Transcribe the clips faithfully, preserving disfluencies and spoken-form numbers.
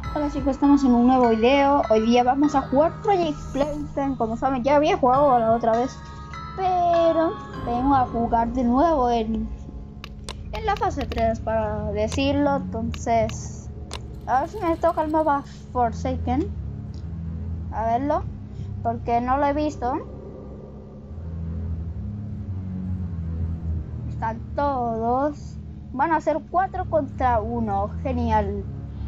Hola chicos, estamos en un nuevo video. Hoy día vamos a jugar Project Playtime. Como saben, ya había jugado la otra vez, pero vengo a jugar de nuevo en, en la fase tres, para decirlo. Entonces, a ver si me toca el mapa Forsaken. A verlo, porque no lo he visto. Están todos. Van a ser cuatro contra uno. Genial.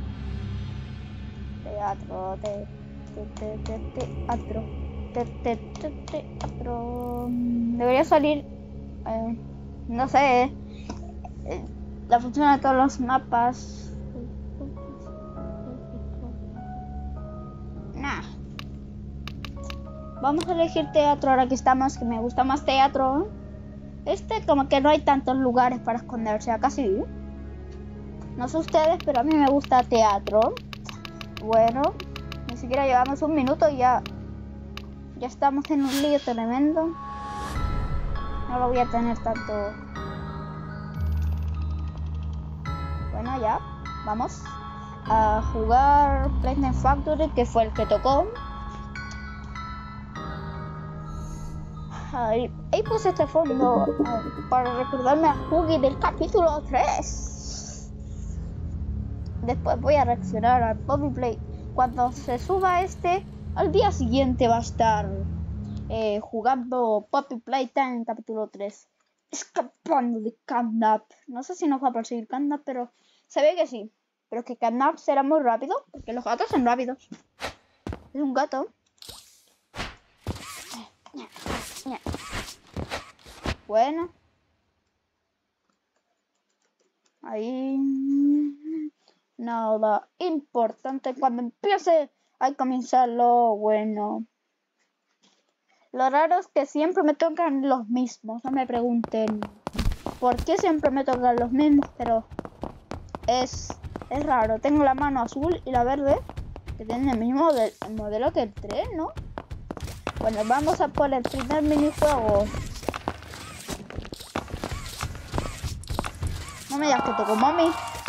Teatro, te, te, te, te, teatro, te, te, te, teatro. Debería salir, eh, no sé, eh, la función de todos los mapas. Nah. Vamos a elegir teatro ahora que estamos, que me gusta más teatro. Este como que no hay tantos lugares para esconderse, acá sí. No sé ustedes, pero a mí me gusta teatro. Bueno, ni siquiera llevamos un minuto y ya, ya estamos en un lío tremendo. No lo voy a tener tanto. Bueno, ya, vamos a jugar Playtime Factory, que fue el que tocó. Ahí, ahí puse este fondo uh, para recordarme a Huggy del capítulo tres. Después voy a reaccionar al Poppy Play. Cuando se suba este, al día siguiente va a estar eh, jugando Poppy Playtime capítulo tres. Escapando de Catnap. No sé si nos va a perseguir Catnap, pero se ve que sí. Pero que Catnap será muy rápido, porque los gatos son rápidos. Es un gato. Bueno. Ahí. Nada importante. Cuando empiece a comenzar lo bueno. Lo raro es que siempre me tocan los mismos. No me pregunten por qué siempre me tocan los mismos, pero es, es raro. Tengo la mano azul y la verde, que tienen el mismo modelo, el modelo que el tren, ¿no? Bueno, vamos a por el primer minijuego. No me digas que tocó mami.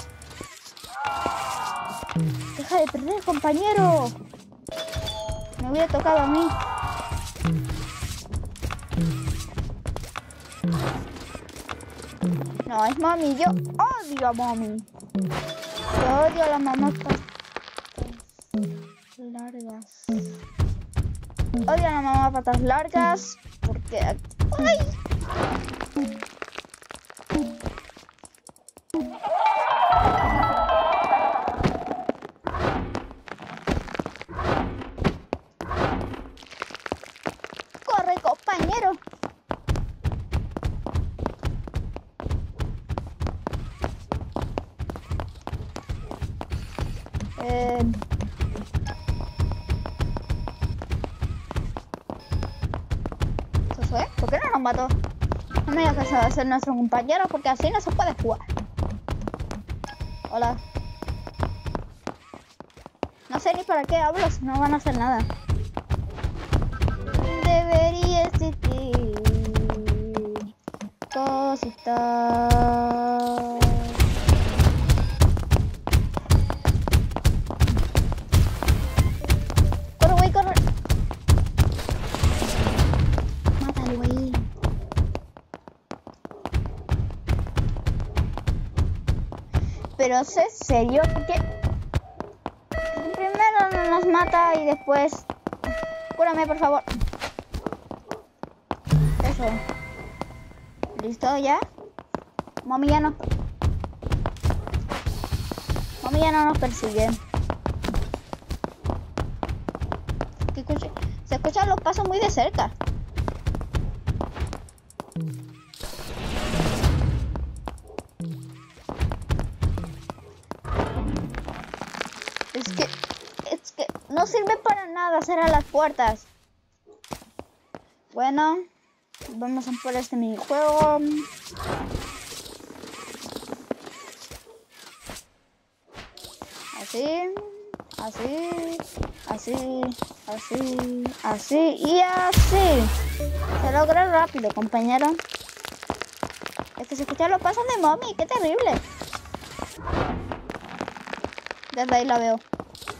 Deja de perder, compañero. Me hubiera tocado a mí. No, es mami. Yo odio a mami. Yo odio a las mamás largas. Odio a la mamá patas largas porque... ¡Ay! ¡Corre, compañero! Eh... ¿Eso fue? ¿Por qué no nos mató? No me digas que se va a ser nuestro compañero, porque así no se puede jugar. Hola. No sé ni para qué hablo, si no van a hacer nada. Debería existir cositas. Corre, güey, corre. Mátalo, güey. Pero es serio, porque primero no nos mata y después... Cúrame, por favor. Eso. ¿Listo ya? Mami ya nos... Mami ya no nos persigue. Se escuchan los pasos muy de cerca. Es que... Es que no sirve para nada cerrar las puertas. Bueno, vamos a por este minijuego. Así, así, así, así, así y así. Se logra rápido, compañero. Es que se escuchan los pasos de mami, qué terrible. Desde ahí la veo.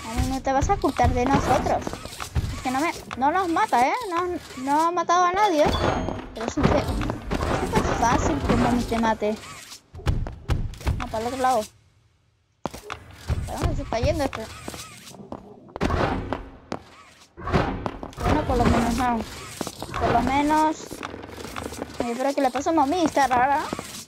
Mami, no te vas a ocultar de nosotros. Es que no me... No nos mata, ¿eh? No, no ha matado a nadie. Pero es súper fácil que mami te mate. No, para el otro lado. ¿Para dónde se está yendo esto? Bueno, por lo menos no. Por lo menos... Yo creo que le pasó a mami, está rara.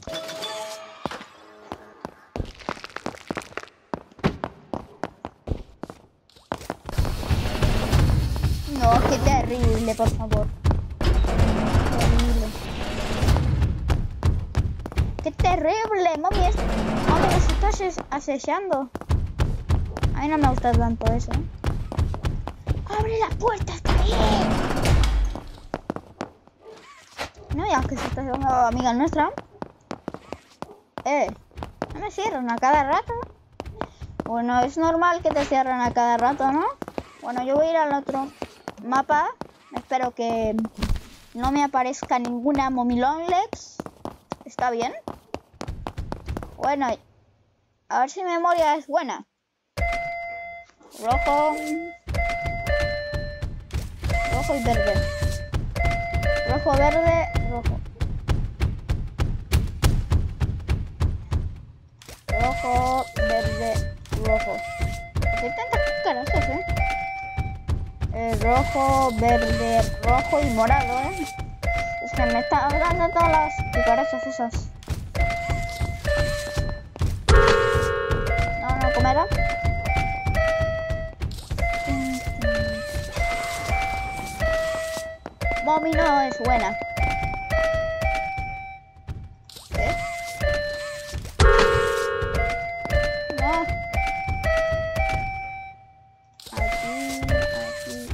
No, qué terrible, por favor. Terrible. ¡Qué terrible! Mami, es... Mami, nos está ases asesando. A mí no me gusta tanto eso. ¡Abre la puerta! ¡Está ahí! No, ya que se está haciendo amiga nuestra. Eh, no me cierran a cada rato. Bueno, es normal que te cierren a cada rato, ¿no? Bueno, yo voy a ir al otro mapa. Espero que no me aparezca ninguna Mommy Longlegs. ¿Está bien? Bueno, a ver si mi memoria es buena. Rojo. Rojo y verde. Rojo, verde, rojo. Rojo, verde, rojo. Hay tantas cucarachas, ¿eh? Eh, rojo, verde, rojo y morado, ¿eh? Es que me están hablando todas las cucarachas esas. No, no, comerá. Mommy no es buena. ¿Qué? No. Aquí, aquí,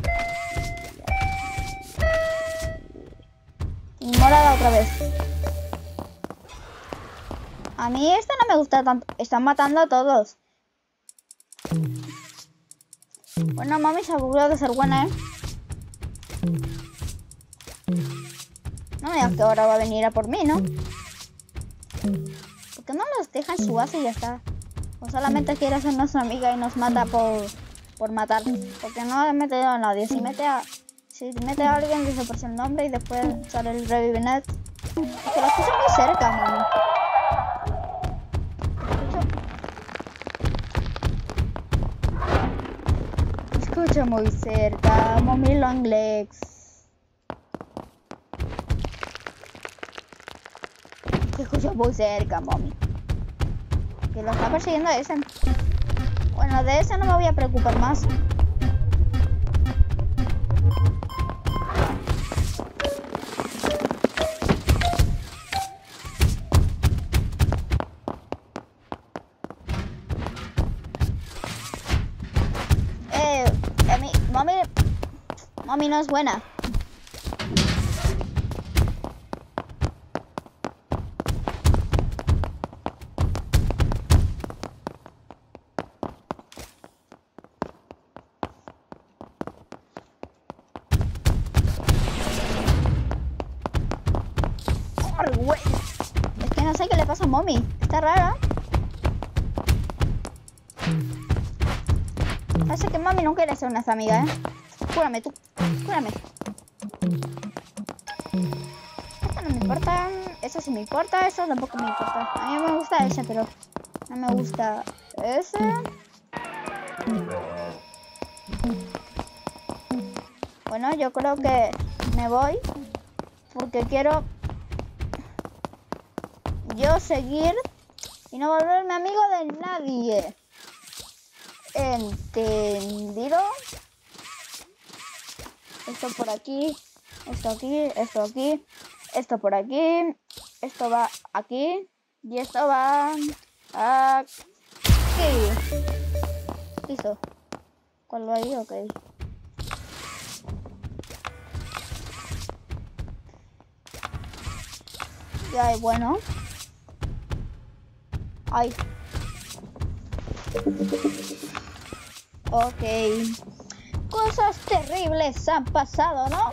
aquí. Y morada otra vez. A mí esta no me gusta tanto. Están matando a todos. Bueno, mami se aburrió de ser buena, ¿eh? No me digas que ahora va a venir a por mí, ¿no? ¿Por qué no los deja en su base y ya está? O solamente quiere ser nuestra amiga y nos mata por, por matar. Porque no ha metido a nadie. Si mete a, si mete a alguien, dice por el nombre y después sale el Revivenet. Es que lo escucho muy cerca, mami. Escucho... Escucho muy cerca, Mommy Longlegs. Que escucho muy cerca, mami. Que lo está persiguiendo ese. Bueno, de ese no me voy a preocupar más. Eh, a mí, mami, mami no es buena. Es que no sé qué le pasa a Mommy. Está rara. Parece que Mommy no quiere ser nuestra amiga, ¿eh? Cúrame tú. Cúrame. Esto no me importa. Eso sí me importa. Eso tampoco me importa. A mí me gusta ese, pero no me gusta ese. Bueno, yo creo que me voy. Porque quiero... yo seguir y no volverme amigo de nadie. ¿Entendido? Esto por aquí, esto aquí, esto aquí, esto por aquí, esto va aquí y esto va aquí. Listo. ¿Cuál va ahí? Ok. Ya, bueno. Ay. Ok. Cosas terribles han pasado, ¿no? A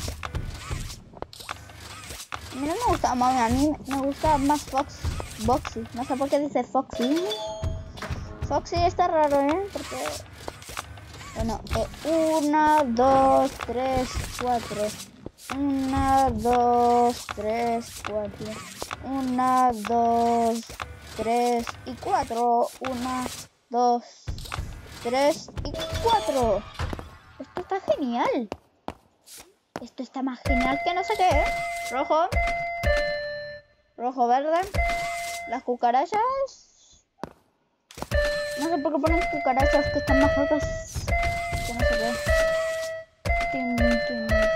mí no me gusta, mami, a mí me gusta más Fox, Foxy. No sé por qué dice Foxy. Foxy está raro, ¿eh? Porque Bueno, eh, una, dos, tres, cuatro. Una, dos, tres, cuatro. Una, dos, tres y cuatro. Una, dos, tres y cuatro. Esto está genial. Esto está más genial que no sé qué, ¿eh? Rojo. Rojo, verde. Las cucarachas. No sé por qué ponen cucarachas que están más rojas. Que no sé qué. Tin, tin, tin, tin.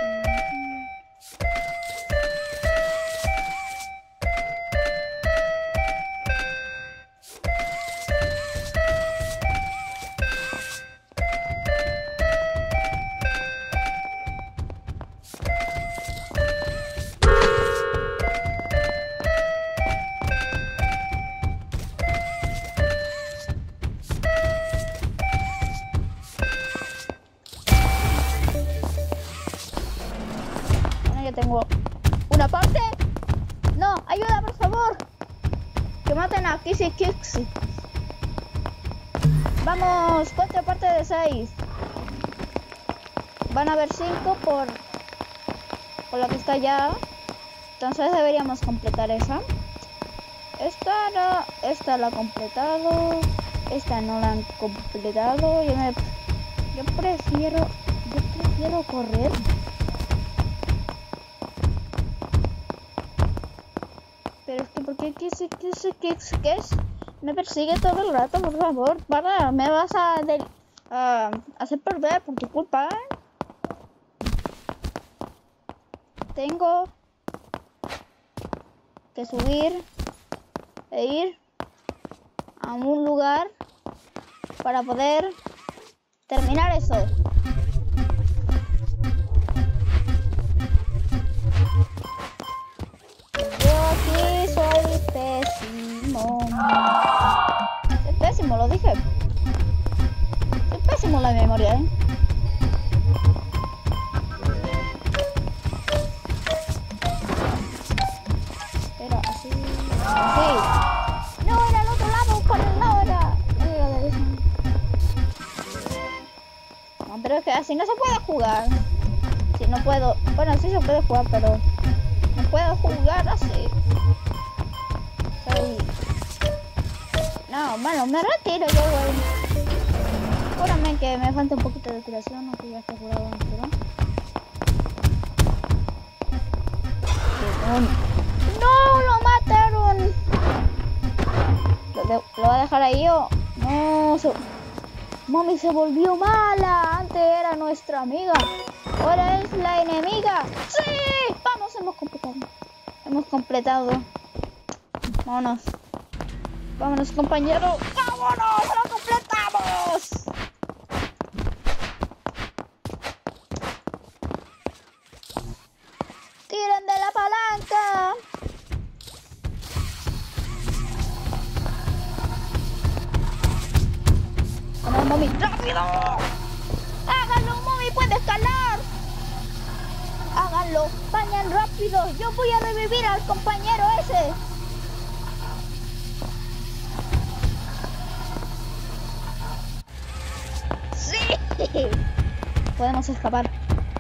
Tengo una parte. No, ayuda, por favor. Que maten a Kissy Kixi. Vamos, cuatro partes de seis. Van a haber cinco por, por la que está ya. Entonces deberíamos completar esa. Esta no, esta la han completado. Esta no la han completado. Yo, me, yo prefiero, yo prefiero correr. Pero es que, ¿por qué qué qué qué qué qué es? Me persigue todo el rato, por favor. Para, me vas a de, uh, hacer perder por tu culpa, ¿eh? Tengo que subir e ir a un lugar para poder terminar eso. Soy pésimo. Soy pésimo, lo dije. Soy pésimo en la memoria, ¿eh? Pero así... Así. No, era al otro lado, por el lado era... No, pero es que así no se puede jugar. Si no puedo... Bueno, sí se puede jugar, pero... No puedo jugar así. No, bueno, me retiro yo, güey. Júrame que me falta un poquito de curación, aunque ya está curado entero. ¡No! ¡Lo mataron! ¿Lo, de, ¿Lo va a dejar ahí o...? No, se... Mami se volvió mala. Antes era nuestra amiga. Ahora es la enemiga. ¡Sí! Vamos, hemos completado. Hemos completado. Vámonos. Vámonos, compañero. ¡Vámonos! ¡Lo completamos! ¡Tiren de la palanca! ¡Vamos, mami! ¡Rápido! ¡Háganlo, mami! ¡Puede escalar! ¡Háganlo! ¡Vayan rápido! ¡Yo voy a revivir al compañero ese! Podemos escapar.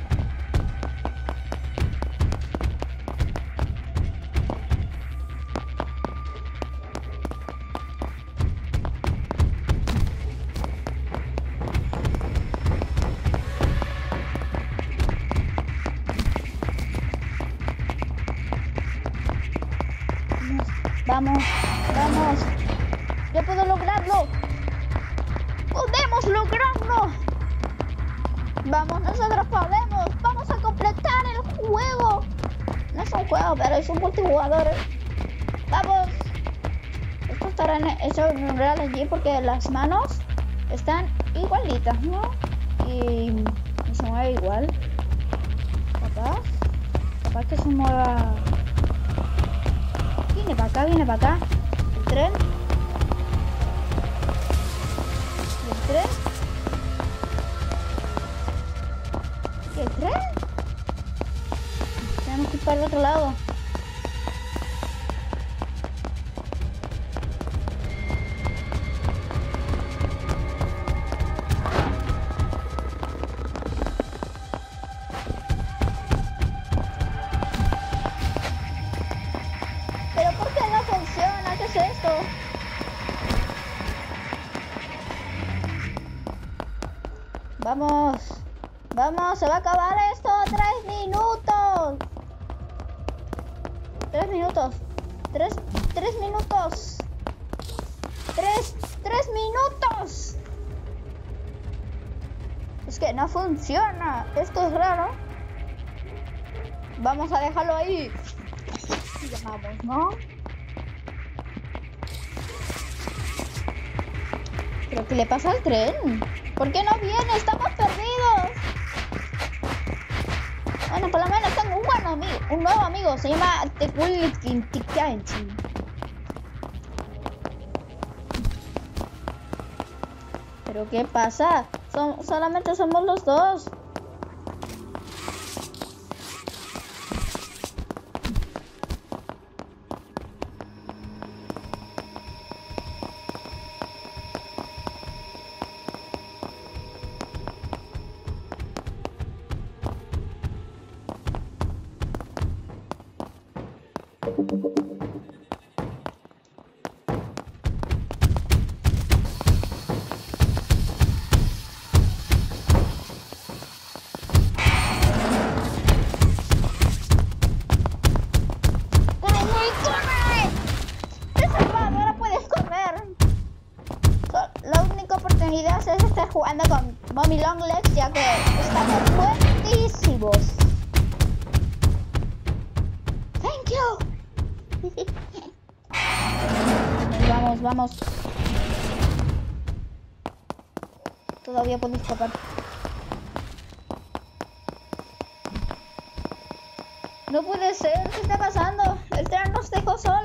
Vamos, vamos. Yo puedo lograrlo. Podemos lograrlo. Vamos, nosotros podemos. Vamos a completar el juego. No es un juego, pero es un multijugador. Vamos. Esto estará hecho en real allí porque las manos están igualitas, ¿no? Y, y se mueve igual. Capaz. Capaz que se mueva. Viene para acá, viene para acá. El tren. ¿Y el tren? ¿Qué tren? Tenemos que ir para el otro lado. Vamos. Vamos, se va a acabar esto. Tres minutos. Tres minutos. Tres, tres minutos. Tres, tres minutos. Es que no funciona. Esto es raro. Vamos a dejarlo ahí. Y llamamos, ¿no? ¿Pero qué le pasa al tren? ¿Por qué no viene? ¡Estamos perdidos! Bueno, por lo menos tengo un buen amigo, un nuevo amigo. Se llama Tequiliquinticanchi. ¿Pero qué pasa? Son, solamente somos los dos. Es estar jugando con Mommy Longlegs, ya que estamos buenísimos. Thank you. Vamos, vamos. Todavía puedo escapar. No puede ser, ¿qué está pasando? El tren nos dejó solo.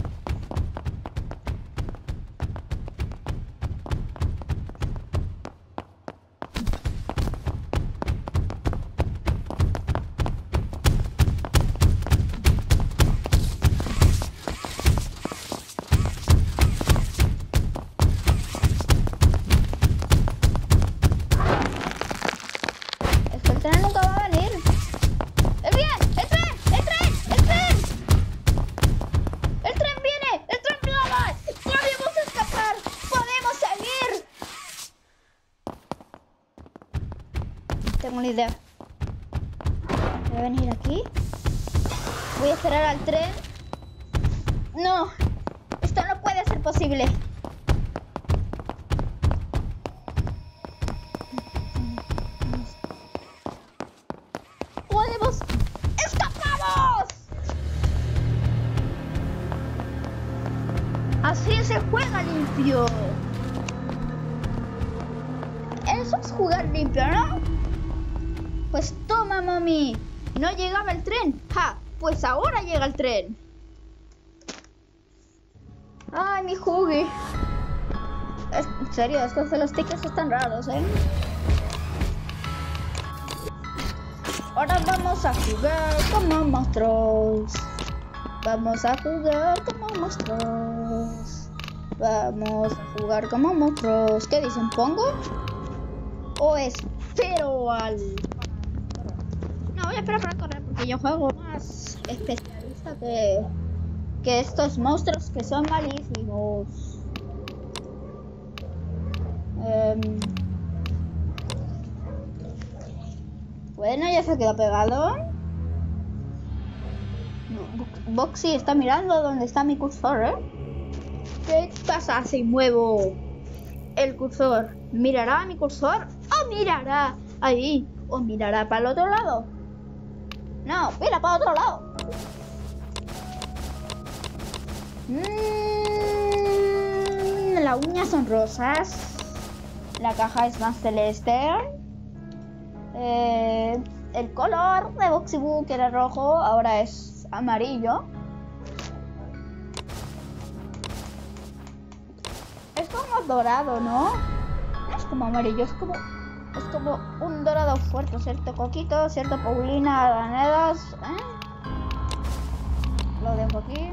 Tengo una idea. Voy a venir aquí. Voy a esperar al tren. No, esto no puede ser posible. ¡Podemos! ¡Escapamos! Así se juega limpio. Eso es jugar limpio, ¿no? Pues toma, mami. No llegaba el tren. ¡Ja! Pues ahora llega el tren. Ay, mi Huggy. Es, en serio, estos de los tickets están raros, ¿eh? Ahora vamos a jugar como monstruos. Vamos a jugar como monstruos. Vamos a jugar como monstruos. ¿Qué dicen? ¿Pongo? ¿O espero al...? No, voy a esperar para correr porque yo juego más especialista que, que estos monstruos que son malísimos. Um, bueno, ya se quedó pegado. Boxy está mirando dónde está mi cursor, ¿eh? ¿Qué pasa si muevo el cursor? ¿Mirará mi cursor? ¿O mirará ahí? ¿O mirará para el otro lado? No, mira para otro lado. Mm, las uñas son rosas. La caja es más celeste. Eh, el color de Boxy Boo, que era rojo, ahora es amarillo. Es como dorado, ¿no? No es como amarillo, es como... Es como un dorado fuerte, ¿cierto, Coquito? ¿Cierto, Paulina Aranedas? ¿Eh? Lo dejo aquí,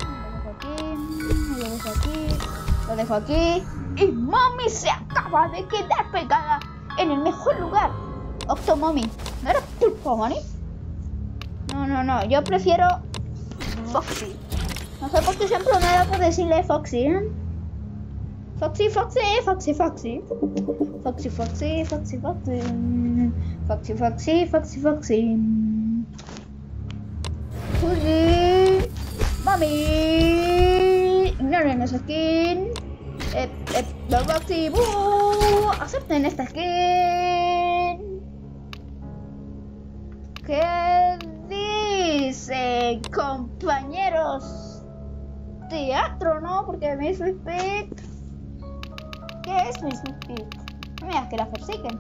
lo dejo aquí, lo dejo aquí, lo dejo aquí. Y Mami se acaba de quedar pegada en el mejor lugar. Octomami. ¿No era Pulpo, Mami? No, no, no. Yo prefiero Foxy. No sé por qué siempre me da por decirle Foxy, ¿eh? Foxy, Foxy, Foxy, Foxy. Foxy, Foxy, Foxy, Foxy. Foxy, Foxy, Foxy, Foxy. Foxy. Mami. Ignoren esa skin. Eh, eh, Foxy, buh. Acepten esta skin. ¿Qué dicen, compañeros? Teatro, ¿no? Porque Misfit Pit. ¿Qué es Misfit Pit? Mira, que la persiguen.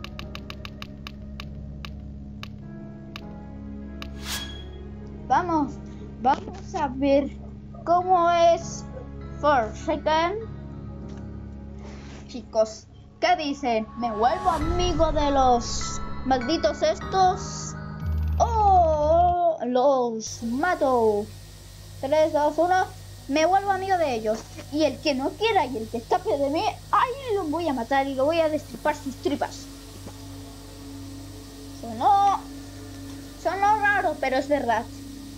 Vamos, vamos a ver cómo es Forsaken. Chicos, ¿qué dicen? ¿Me vuelvo amigo de los malditos estos? ¡Oh! Los mato. tres, dos, uno. Me vuelvo amigo de ellos. Y el que no quiera y el que escape de mí, ahí lo voy a matar y lo voy a destripar sus tripas. Sonó... Sonó raro, pero es verdad.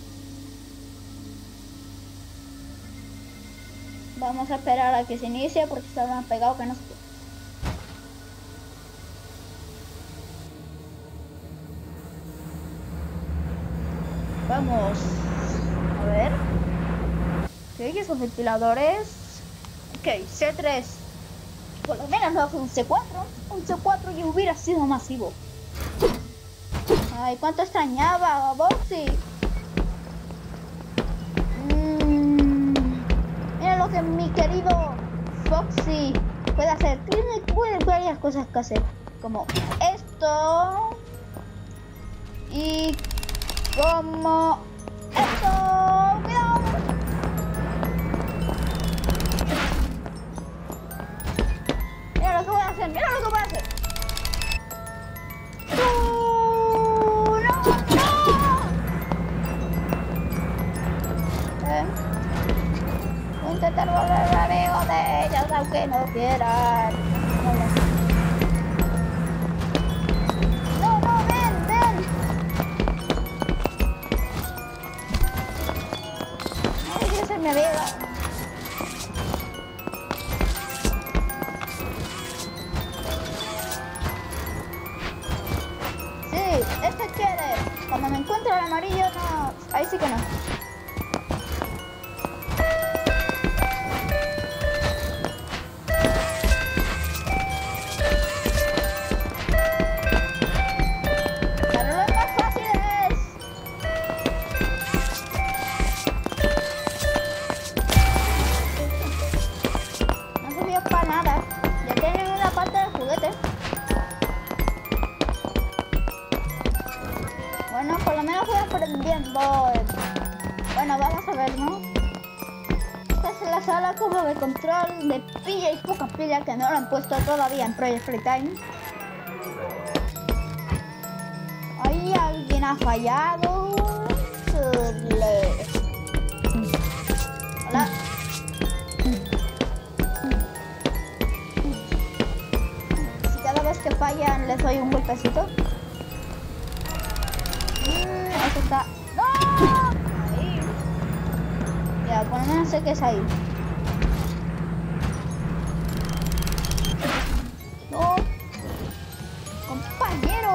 Vamos a esperar a que se inicie porque está más pegado que no sé qué. Vamos. A ver. Ok, esos ventiladores. Ok, C tres. Por lo menos no fue un C cuatro. Un C cuatro y hubiera sido masivo. Ay, cuánto extrañaba a Boxy. Mm, mira lo que mi querido Foxy puede hacer. Tiene varias cosas que hacer. Como esto. Y como esto. ¡Cuidado! Mira lo que voy a hacer. Mira lo que voy a hacer. ¡Uh! ¡No! ¡No! ¿Eh? Voy a intentar volver amigo de ellos aunque no quieran. No, no, ven, ven. Ay, esa es mi amiga. Sí, este quiere. Cuando me encuentro el amarillo, no. Ahí sí que no. Pero lo más fácil es. No sirvió para nada. Ya tienen una parte del juguete. Bueno, por lo menos voy aprendiendo. Bueno, vamos a ver, ¿no? Esta es la sala como de control de pilla y poca pilla que no lo han puesto todavía en Project Playtime. Ahí alguien ha fallado. Churle. Hola. Si cada vez que fallan les doy un golpecito. Eso está... ¡No! Ahí. Ya, por lo menos sé que es ahí. ¡No! ¡Compañero!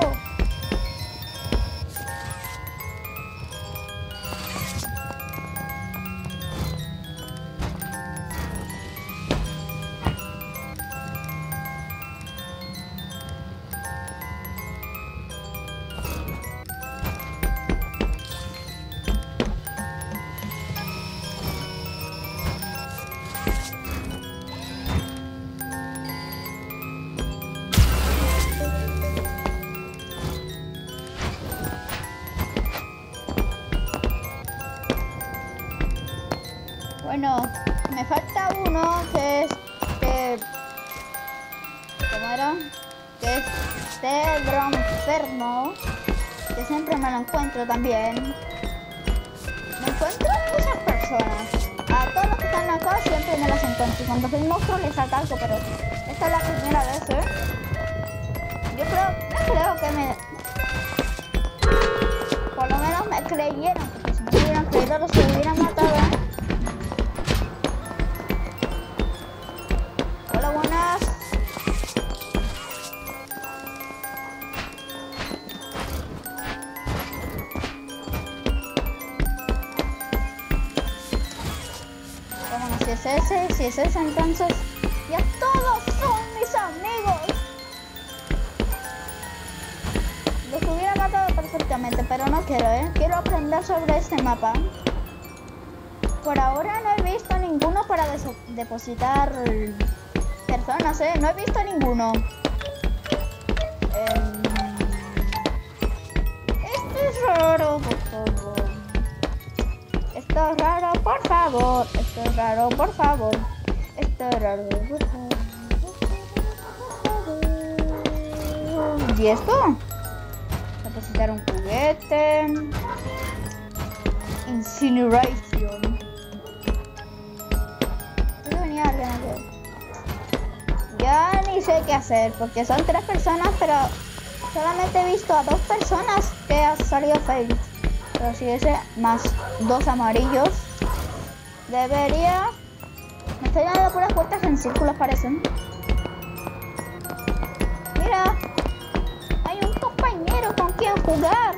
Bueno, me falta uno que es que... ¿Cómo era? Que es Cedro Inferno, que siempre me lo encuentro también. Me encuentro muchas personas. A todos los que están acá siempre me las encuentro. Cuando soy monstruo les ataco, pero esta es la primera vez, ¿eh? Yo creo, no creo que me... Por lo menos me creyeron, porque si no me hubieran creído los hubieran matado, ¿eh? Hola, si es esa, entonces ya todos son mis amigos. Los hubiera matado perfectamente, pero no quiero, ¿eh? Quiero aprender sobre este mapa. Por ahora no he visto ninguno para depositar personas, ¿eh? No he visto ninguno. Eh, esto es raro, por favor. Esto es raro, por favor. Esto es raro, por favor. Esto es raro, por favor. ¿Y esto? Depositar un juguete. Incineration. Debe venir alguien aquí. Ya ni sé qué hacer porque son tres personas, pero solamente he visto a dos personas que han salido fail. Pero si ese más dos amarillos, debería. Me estoy dando puras vueltas en círculos, parecen. Mira, hay un compañero con quien jugar.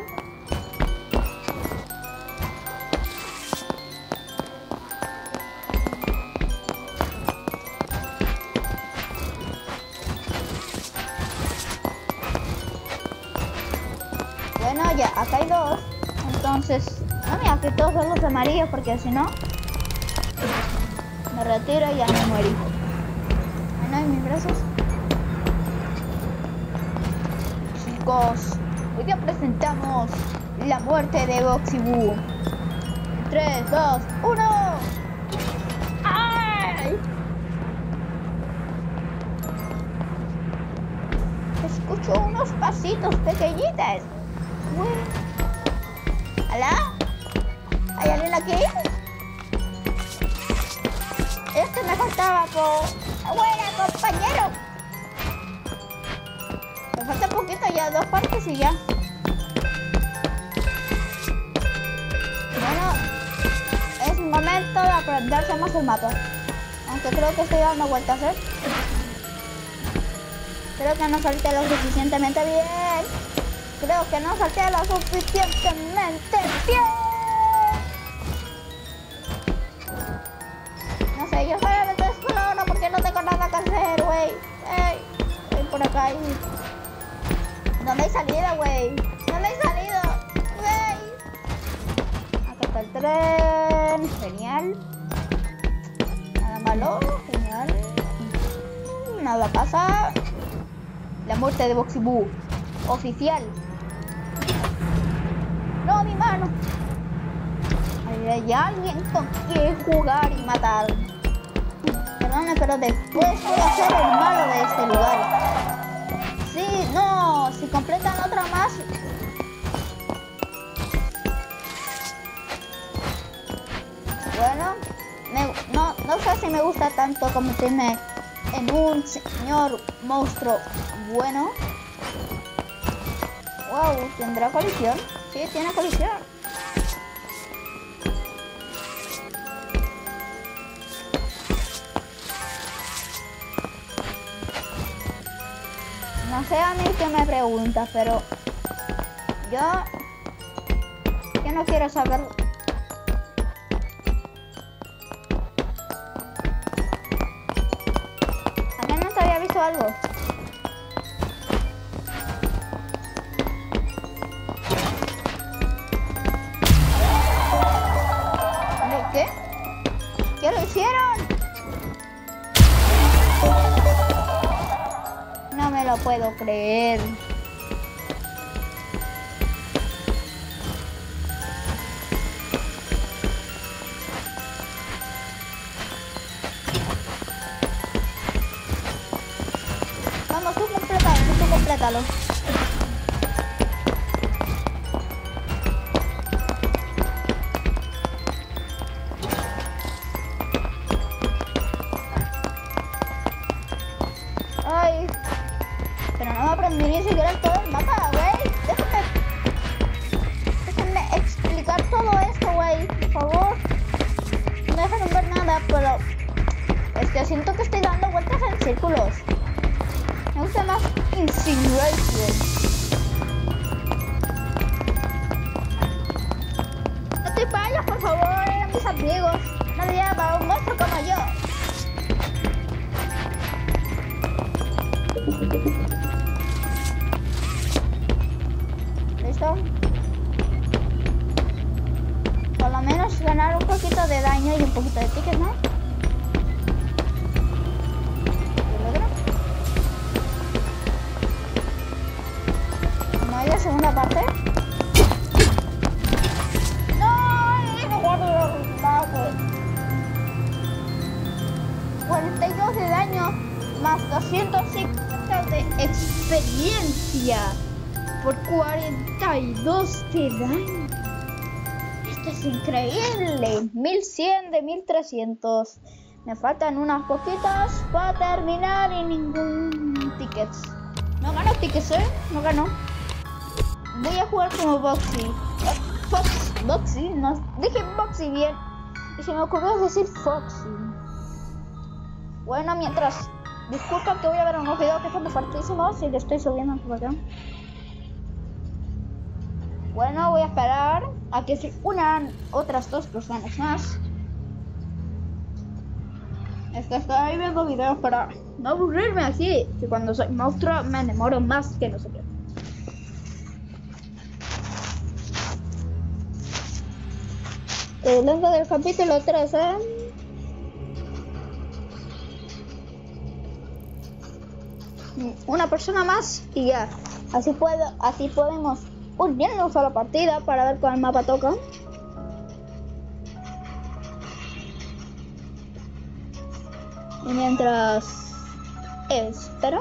Bueno, ya, acá hay dos. Entonces, no me que todos son los amarillos porque si no, me retiro y ya me muero. Bueno, en mis brazos. Chicos, hoy día presentamos la muerte de Boxy Boo. tres, dos, uno. ¡Ay! Escucho unos pasitos pequeñitos. Uy. ¿Hola? ¿Hay alguien aquí? Este me faltaba por... ¡Buena, compañero! Me falta poquito ya, dos partes y ya. Bueno, es momento de aprenderse más el mapa. Aunque creo que estoy dando vueltas, ¿eh? Creo que no salté lo suficientemente bien. Creo que no salté lo suficientemente bien. No sé, yo solamente exploro porque no tengo nada que hacer, güey. Ey, estoy por acá y... ¿Dónde hay salida, güey? ¿Dónde hay salida? Güey. Acá está el tren. Genial. Nada malo. Genial. Nada pasa. La muerte de Boxy Boo. Oficial. No, mi mano. Hay alguien con quien jugar y matar. Perdón, pero después voy a ser el malo de este lugar. Sí, no, si completan otra más. Bueno, me, no, no sé si me gusta tanto convertirme en un señor monstruo bueno. Wow, ¿tendrá colisión? Sí, tiene colisión. No sé a mí qué me preguntas, pero yo, yo no quiero saber. ¿Acá no te había visto algo? ¿Qué? ¿Qué lo hicieron? No me lo puedo creer. Vamos, tú complétalo, tú complétalo. Ay, pero no me aprendí ni siquiera todo el mapa, güey. Déjame, déjame explicar todo esto, güey, por favor. No dejaron ver nada, pero es que siento que estoy dando vueltas en círculos. Me gusta más Incineration. No te vayas, por favor, eran mis amigos. Nadie ama a un monstruo como yo. hay un poquito de tickets, ¿no? ¿No hay la segunda parte? cuarenta y dos de daño más doscientos cincuenta de experiencia por cuarenta y dos de daño. Esto es increíble. mil cien de mil trescientos. Me faltan unas poquitas para terminar y ningún ticket. No gano tickets, ¿eh? No gano. Voy a jugar como Boxy. Eh, Fox, Boxy, no, dije Boxy bien. Y se me ocurrió decir Foxy. Bueno, mientras, disculpa que voy a ver unos videos que son muy fuertísimos y le estoy subiendo por acá. Bueno, voy a esperar a que se unan otras dos personas más. Es que estoy viendo videos para no aburrirme aquí, que cuando soy monstruo me demoro más que no sé qué. El lengua del capítulo tres, ¿eh? Una persona más y ya. Así puedo, así podemos unirnos a la partida para ver cuál mapa toca. Y mientras espero.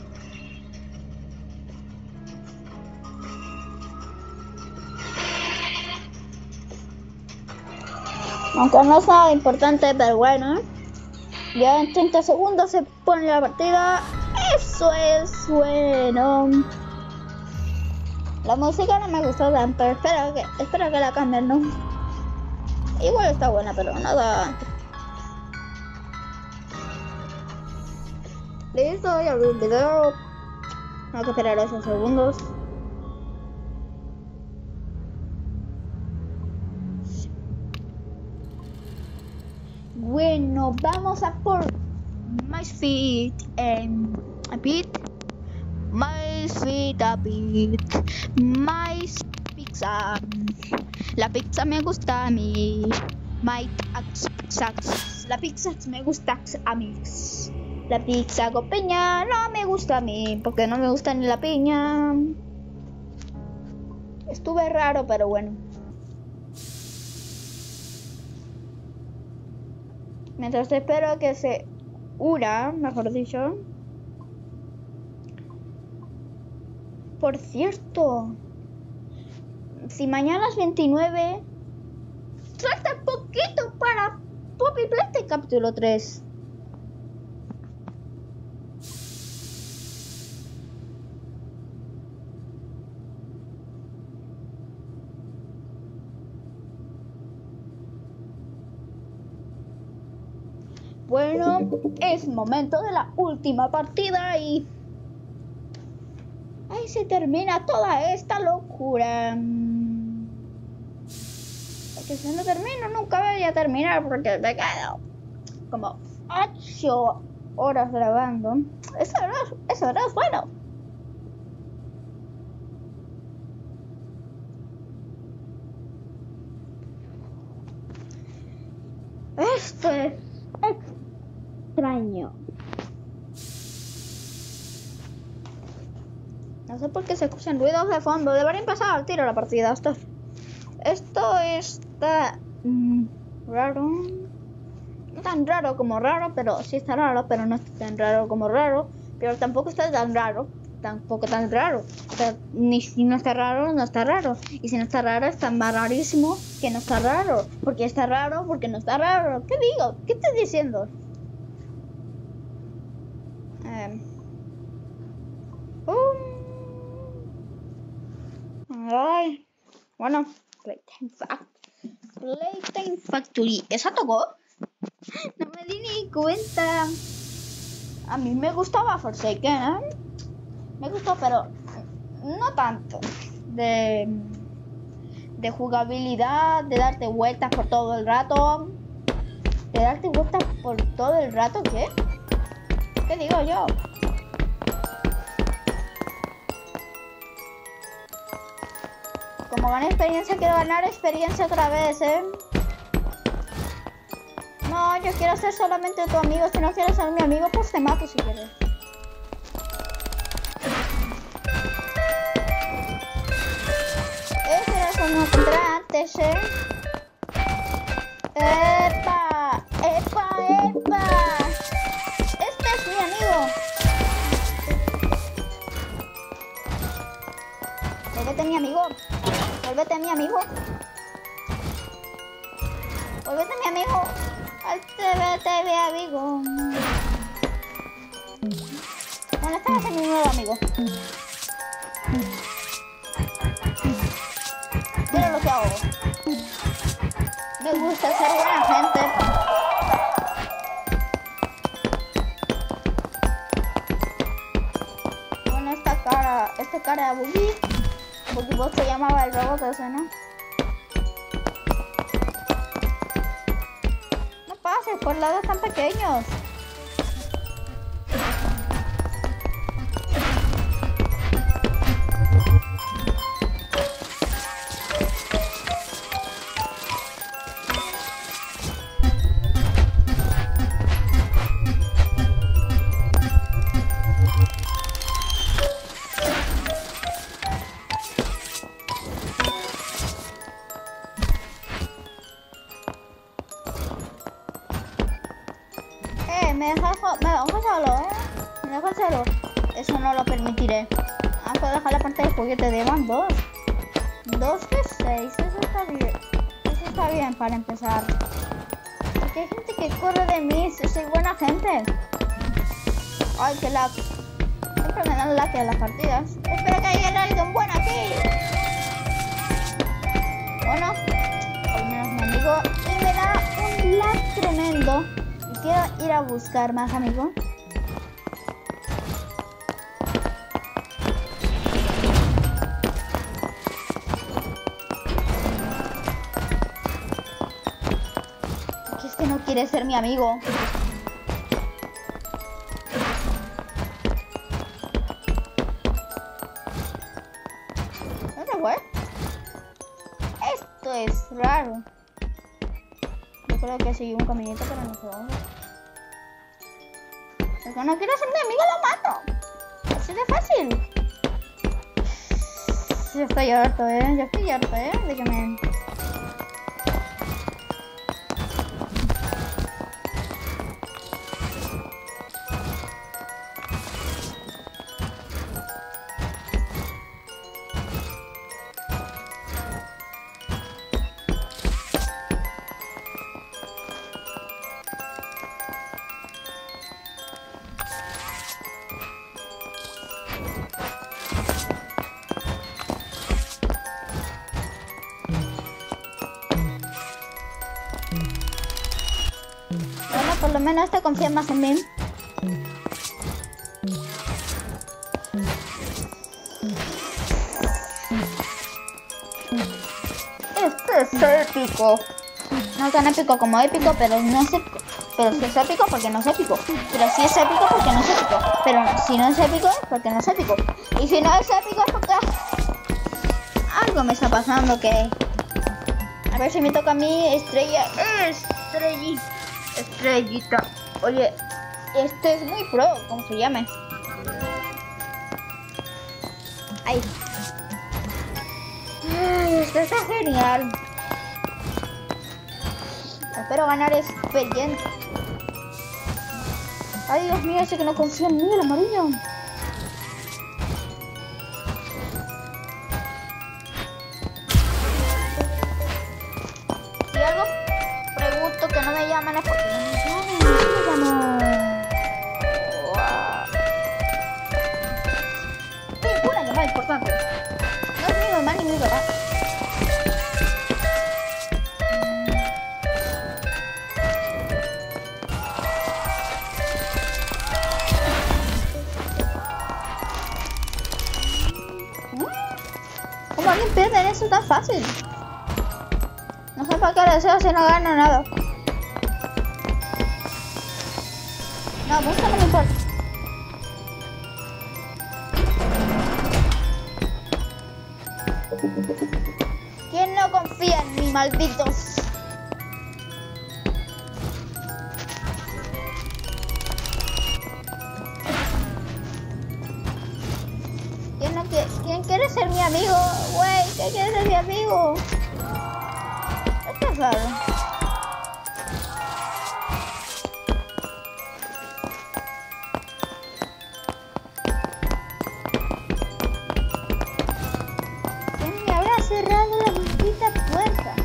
Aunque no es nada importante, pero bueno. Ya en treinta segundos se pone la partida. Eso es bueno. La música no me gustó tanto. Espero que, espero que la cambien, ¿no? Igual está buena, pero nada. Listo, ya abrí el video. Tengo que esperar esos segundos. Bueno, vamos a por My Feet and a bit. My Feet a bit. My Pizza. La pizza me gusta a mí. My pizza. La pizza me gusta a mí. La pizza con piña no me gusta a mí, porque no me gusta ni la piña. Estuve raro, pero bueno. Mientras espero que se una, mejor dicho. Por cierto, si mañana es veintinueve, falta poquito para Poppy Playtime capítulo tres. Bueno, es momento de la última partida y ahí se termina toda esta locura. Porque si no termino, nunca voy a terminar porque me quedo como ocho horas grabando. Eso no es, eso no es bueno. Esto es extraño. No sé por qué se escuchan ruidos de fondo. Debería empezar al tiro la partida. Esto, esto está mmm, raro. No tan raro como raro, pero sí está raro, pero no está tan raro como raro. Pero tampoco está tan raro, tampoco tan raro. O sea, ni si no está raro, no está raro. Y si no está raro, está más rarísimo que no está raro. Porque está raro, porque no está raro. ¿Qué digo? ¿Qué estoy diciendo? Eh, um, ay, bueno, Playtime Factory. Playtime Factory. ¿Esa tocó? No me di ni cuenta. A mí me gustaba Forsaken, ¿eh? Me gustó, pero no tanto. De, de jugabilidad, de darte vueltas por todo el rato. ¿De darte vueltas por todo el rato? ¿Qué? ¿Qué digo yo? Como gané experiencia, quiero ganar experiencia otra vez, ¿eh? No, yo quiero ser solamente tu amigo. Si no quieres ser mi amigo, pues te mato si quieres. Ese era como encontré antes, ¿eh? ¡Epa! ¡Epa! ¡Epa! Este es mi amigo. Vuélvete mi amigo. Vuélvete mi amigo. Vuélvete mi amigo. Vuélvete mi amigo. Bueno, este va a ser mi nuevo amigo. Mira lo que hago. Me gusta ser buena gente. Bueno, esta cara, esta cara de Boogie. Boogie Bot se llamaba el robot ese, ¿no? No pases por lados tan pequeños. Me dejas me deja solo, ¿eh? Me dejas solo. Eso no lo permitiré. Vamos a dejar la parte del juguete de van dos. Dos de seis. Eso está bien. Eso está bien para empezar. Porque hay gente que corre de mí. Soy buena gente. Ay, que lag. Siempre me dan lag en las partidas. Espero que haya alguien bueno aquí. Bueno, al menos mi amigo. Y me da un lag tremendo. Quiero ir a buscar más amigos. ¿Qué es que no quiere ser mi amigo? ¿Dónde fue? Esto es raro. Yo creo que sigue un caminito, pero no sé dónde. Porque no quiero ser mi amigo, lo mato. Así de fácil. Yo estoy harto, eh. Yo estoy harto, eh. De que me... Por lo menos te confías más en mí. Este es épico. No tan épico como épico, pero no es épico. Pero sí es épico porque no es épico. Pero sí es épico porque no es épico. Pero si no es épico es porque no es épico. Y si no es épico es porque algo me está pasando que... A ver si me toca a mí estrella. Estrellita. Estrellita. Oye, este es muy pro, como se llame. Ay. Ay, esto está genial. Espero ganar experiencia. Ay, Dios mío, ese que no confía en mí, el amarillo. Si algo pregunto que no me llaman es porque no me llaman. No me llaman. Wow. Una llamada importante. No es mi mamá ni mi papá. ¿Cómo alguien pierde en eso tan fácil? No sé para qué deseo si no gano nada. No, mucho no me importa. ¿Quién no confía en mí, malditos? ¿Qui- ¿Quién quiere ser mi amigo? Güey, ¿quién quiere ser mi amigo? Esto es raro. ¿Quién me habrá cerrado la maldita puerta?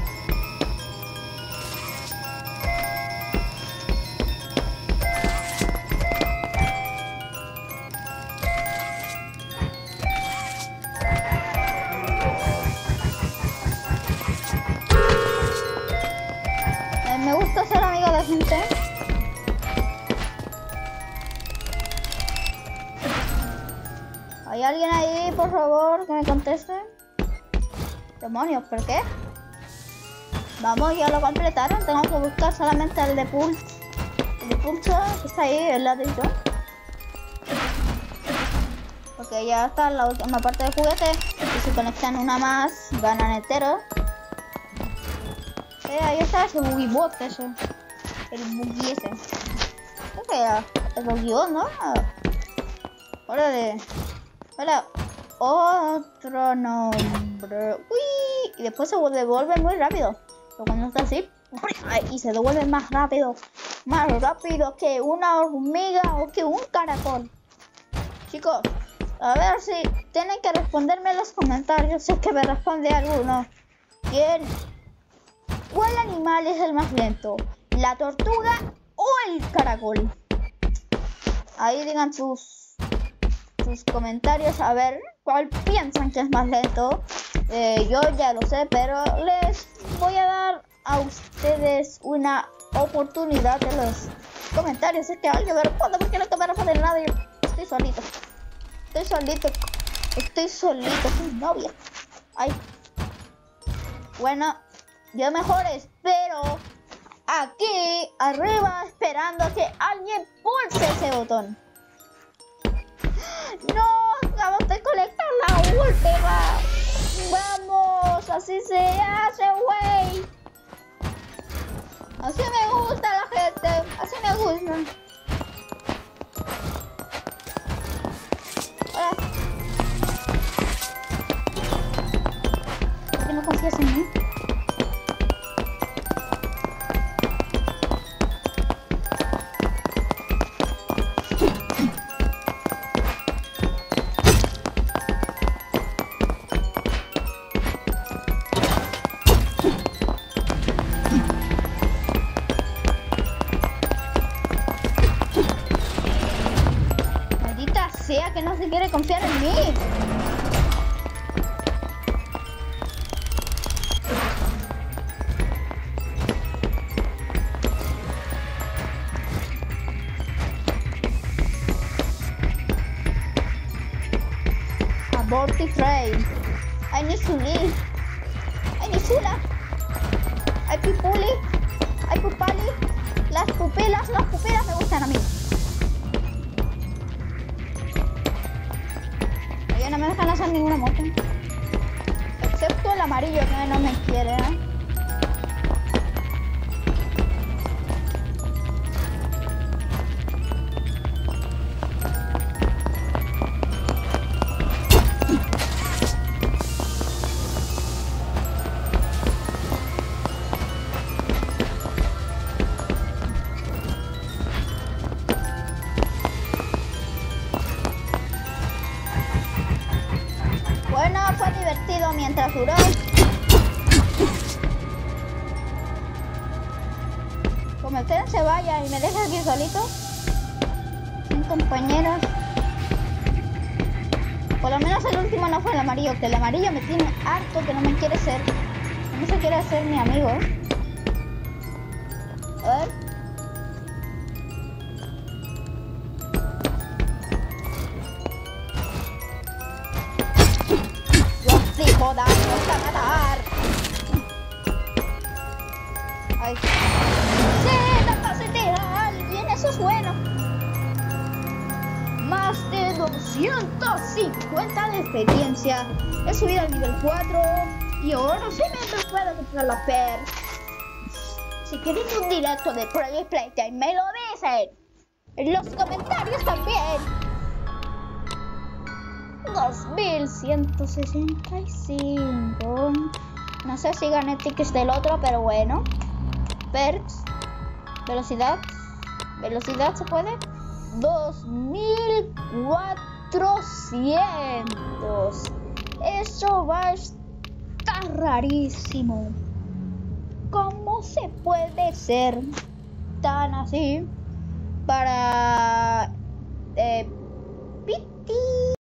Me gusta ser amigo de gente. ¿Hay alguien ahí, por favor, que me conteste? Demonios, ¿por qué? Vamos, ya lo completaron. Tengo que buscar solamente el de pulso. El de pulso que está ahí, el ladrillo. Ok, ya está la última parte del juguete. Y si conectan una más, ganan entero. Eh, ahí está ese buggy bot, ese. El buggy ese. ¿Qué era? El buggy bot, ¿no? Hora de... Hola. Otro nombre. Uy. Y después se devuelve muy rápido. Pero cuando está así... Y se devuelve más rápido. Más rápido que una hormiga o que un caracol. Chicos, a ver si tienen que responderme en los comentarios. Si es que me responde alguno. ¿Quién? ¿Cuál animal es el más lento? ¿La tortuga o el caracol? Ahí digan sus, sus comentarios a ver cuál piensan que es más lento. Eh, yo ya lo sé, pero les voy a dar a ustedes una oportunidad en los comentarios. Es que alguien me responde, porque no me responde nada. Yo estoy solito. Estoy solito. Estoy solito sin novia. Ay. Bueno. Yo mejor espero aquí arriba esperando a que alguien pulse ese botón. No, acabamos de colectar la última. Vamos, así se hace, güey. Así me gusta la gente, así me gusta. Hola. ¿Por qué no confías en mí? Sea que no se quiere confiar en mí. Abort the train. I need to leave. I need to leave. Hay pipuli. Hay pupali. Las pupilas, las pupilas me gustan a mí. No me dejan hacer ninguna moto. Excepto el amarillo que no me quiere, ¿eh? Bueno, fue divertido mientras duró. Como ustedes se vayan y me dejan aquí solito, sin compañeros. Por lo menos el último no fue el amarillo, que el amarillo me tiene harto, que no me quiere ser, no se quiere hacer mi amigo. A ver. Joder, me gusta matar. Ay. Sí, la casetera a alguien, eso es bueno. Más de doscientos cincuenta de experiencia. He subido al nivel cuatro y ahora sí me puedo comprar la per. Si quieren un directo de Project Playtime, me lo dicen. En los comentarios también. No dos mil ciento sesenta y cinco. No sé si gané tickets del otro, pero bueno. Perks. Velocidad. Velocidad se puede. dos mil cuatrocientos. Eso va a estar rarísimo. ¿Cómo se puede ser tan así para